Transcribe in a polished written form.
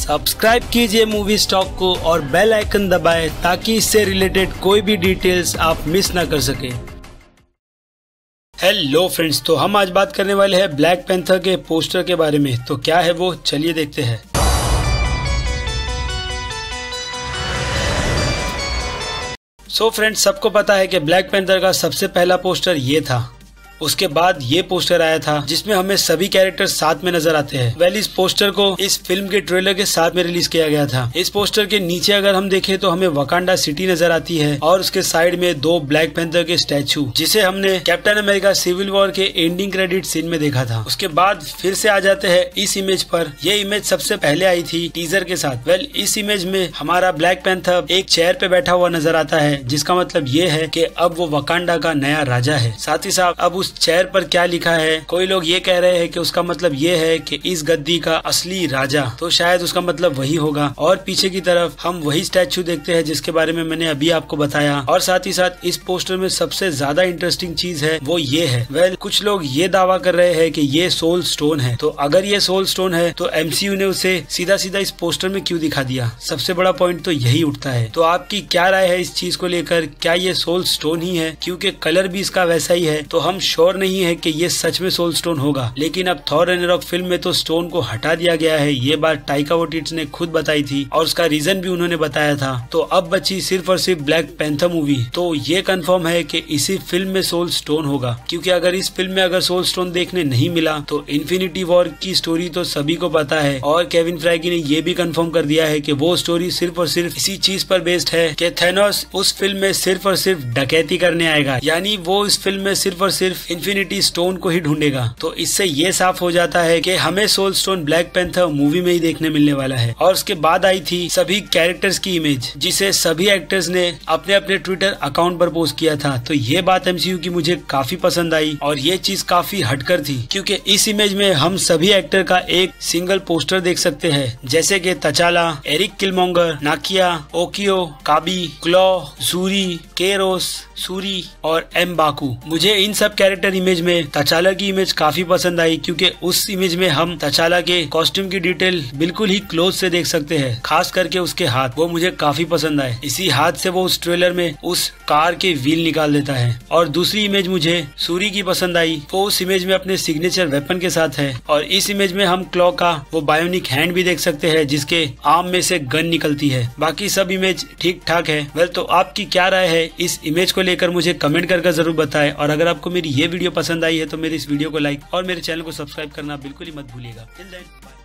Subscribe कीजिए movie stock को और बेल आइकन दबाएं ताकि इससे रिलेटेड कोई भी डिटेल्स आप मिस ना कर सके। हेलो फ्रेंड्स, तो हम आज बात करने वाले हैं ब्लैक पैंथर के पोस्टर के बारे में। तो क्या है वो, चलिए देखते हैं। सो फ्रेंड्स, सबको पता है कि ब्लैक पैंथर का सबसे पहला पोस्टर ये था। उसके बाद ये पोस्टर आया था जिसमें हमें सभी कैरेक्टर साथ में नजर आते हैं। वेल, इस पोस्टर को इस फिल्म के ट्रेलर के साथ में रिलीज किया गया था। इस पोस्टर के नीचे अगर हम देखें तो हमें वकांडा सिटी नजर आती है और उसके साइड में दो ब्लैक पैंथर के स्टैचू, जिसे हमने कैप्टन अमेरिका सिविल वॉर के एंडिंग क्रेडिट सीन में देखा था। उसके बाद फिर से आ जाते हैं इस इमेज पर। ये इमेज सबसे पहले आई थी टीजर के साथ। वेल, इस इमेज में हमारा ब्लैक पैंथर एक चेयर पे बैठा हुआ नजर आता है, जिसका मतलब ये है कि अब वो वकांडा का नया राजा है। साथ ही साथ अब उस चेयर पर क्या लिखा है, कोई लोग ये कह रहे हैं कि उसका मतलब ये है कि इस गद्दी का असली राजा, तो शायद उसका मतलब वही होगा। और पीछे की तरफ हम वही स्टैचू देखते हैं जिसके बारे में मैंने अभी आपको बताया। और साथ ही साथ इस पोस्टर में सबसे ज्यादा इंटरेस्टिंग चीज है वो ये है। वेल, कुछ लोग ये दावा कर रहे हैं कि ये सोल स्टोन है। तो अगर ये सोल स्टोन है तो एमसीयू ने उसे सीधा सीधा इस पोस्टर में क्यों दिखा दिया? सबसे बड़ा पॉइंट तो यही उठता है। तो आपकी क्या राय है इस चीज को लेकर? क्या ये सोल स्टोन ही है? क्योंकि कलर भी इसका वैसा ही है, तो हम श्योर नहीं है कि ये सच में सोल स्टोन होगा। लेकिन अब थॉर रैग्नारोक फिल्म में तो स्टोन को हटा दिया गया है। ये बात टाइका वाइटिटी ने खुद बताई थी और उसका रीजन भी उन्होंने बताया था। तो अब बची सिर्फ और सिर्फ ब्लैक पैंथर मूवी। तो ये कंफर्म है कि इसी फिल्म में सोल स्टोन होगा, क्योंकि अगर इस फिल्म में अगर सोल स्टोन देखने नहीं मिला तो इन्फिनिटी वॉर की स्टोरी तो सभी को पता है। और केविन फ्राइगी ने ये भी कंफर्म कर दिया है कि वो स्टोरी सिर्फ और सिर्फ इसी चीज पर बेस्ड है कि थैनोस उस फिल्म में सिर्फ और सिर्फ डकैती करने आएगा, यानी वो इस फिल्म में सिर्फ और सिर्फ इन्फिनिटी स्टोन को ही ढूंढेगा। तो इससे ये साफ हो जाता है कि हमें soul stone Black Panther movie में ही देखने मिलने वाला है। और उसके बाद आई थी सभी कैरेक्टर्स की इमेज, जिसे सभी एक्टर्स ने अपने अपने ट्विटर अकाउंट पर पोस्ट किया था। तो ये बात एमसीयू की मुझे काफी पसंद आई और ये चीज काफी हटकर थी, क्योंकि इस इमेज में हम सभी एक्टर का एक सिंगल पोस्टर देख सकते हैं, जैसे कि T'Challa, Erik Killmonger, Nakia, Okoye, W'Kabi, Klaue, Zuri, केरोस, सूरी और एम्बाकू। मुझे इन सब कैरेक्टर इमेज में तचाला की इमेज काफी पसंद आई, क्योंकि उस इमेज में हम तचाला के कॉस्ट्यूम की डिटेल बिल्कुल ही क्लोज से देख सकते हैं, खास करके उसके हाथ, वो मुझे काफी पसंद आए। इसी हाथ से वो उस ट्रेलर में उस कार के व्हील निकाल देता है। और दूसरी इमेज मुझे सूरी की पसंद आई, वो उस इमेज में अपने सिग्नेचर वेपन के साथ है। और इस इमेज में हम क्लॉ का वो बायोनिक हैंड भी देख सकते हैं, जिसके आर्म में से गन निकलती है। बाकी सब इमेज ठीक ठाक है। वेल, तो आपकी क्या राय है इस इमेज को लेकर? मुझे कमेंट करके जरूर बताएं। और अगर आपको मेरी ये वीडियो पसंद आई है तो मेरी इस वीडियो को लाइक और मेरे चैनल को सब्सक्राइब करना बिल्कुल ही मत भूलिएगा। Till then, bye.